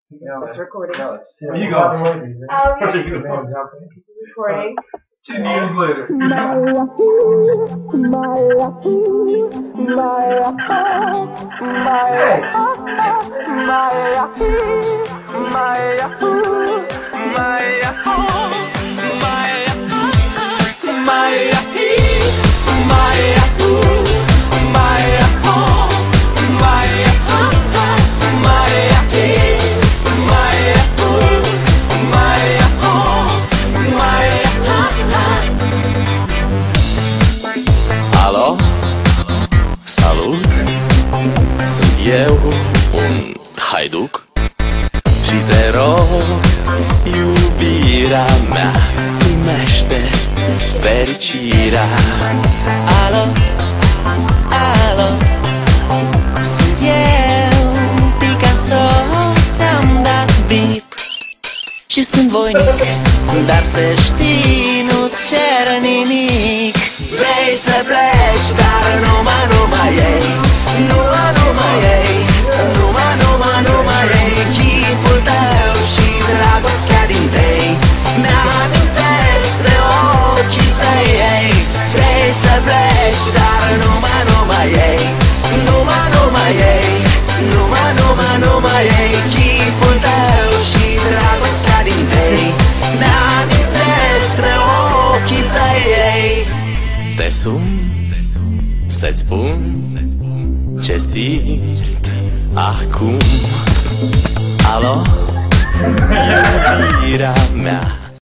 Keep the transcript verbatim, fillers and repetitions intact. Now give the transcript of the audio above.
It's recording. No, it's Where you going? Oh, Where okay. you going? Recording. Two years later. Alo? Salut! Sunt eu, un haiduc, și te rog, iubirea mea, primește fericirea. Alo? Alo? Sunt eu, Picasso, ți-am dat bip și sunt voinic, dar să știi, nu-ți cer nimic. Vrei să pleci, dar numai, numai ei, numai, numai ei, numai, numai, numai ei, chipul tău și dragostea din tei mi-amintesc de ochii tăi, ei. Vrei să pleci, dar numai, numai ei, numai, numai ei, numai, numai, numai ei, chipul tău și dragostea din tei mi-amintesc de ochii tăi, ei. Te sun să-ți spun ce simt acum. Alo? Iubirea mea,